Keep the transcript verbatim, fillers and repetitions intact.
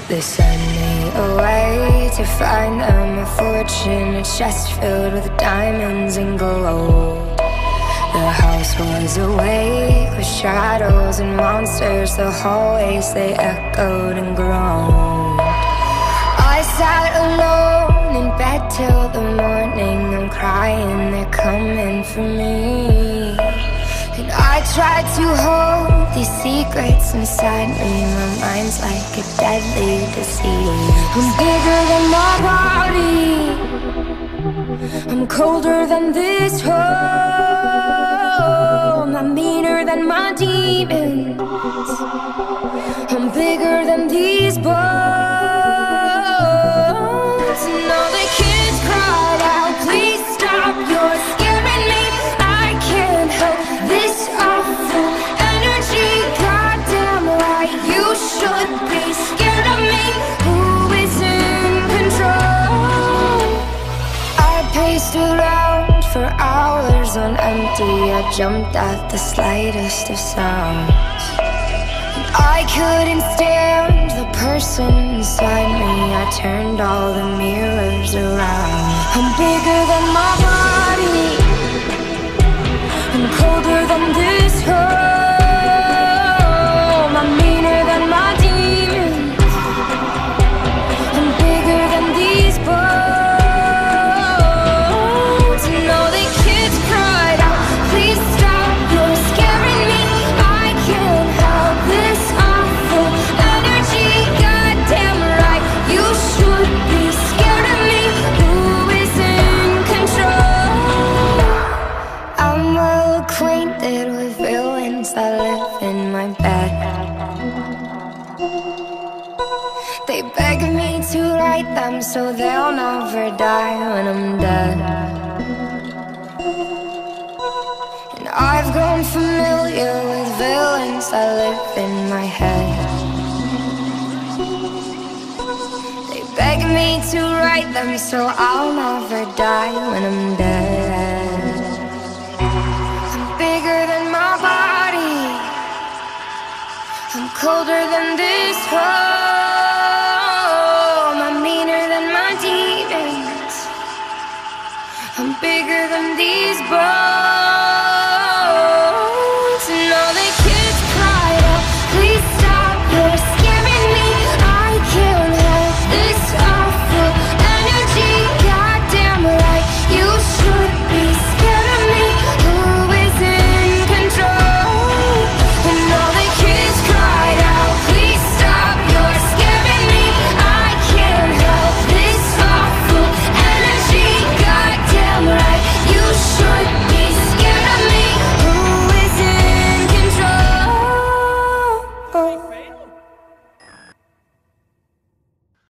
They sent me away to find them a fortune, a chest filled with diamonds and gold. The house was awake with shadows and monsters. The hallways, they echoed and groaned. I sat alone in bed till the morning. I'm crying, they're coming for me. And I tried to hold these secrets inside me. My mind's like a deadly disease. I'm bigger than my body, I'm colder than this home. I'm meaner than my demons, I'm bigger than these bones. And all the kids cried out, please stop, you're scaring me. I can't help this awful energy. Goddamn right, you should be scared of me. Who is in control? I paced around for hours on empty. I jumped at the slightest of sounds. I couldn't stand the person inside me. I turned all the mirrors around. I'm bigger than my body, I'm colder than this home. I'm meaner than my demons, I'm bigger than these bones. And all the kids cried out, please stop, you're scaring me. I can't help this awful energy. Goddamn right, you should be scared of me. Who is in control? I'm well acquainted with villains that live in my bed. They beg me to write them so they'll never die when I'm dead. And I've grown familiar with villains that live in my head. They beg me to write them so I'll never die when I'm dead. I'm bigger than my body, I'm colder than this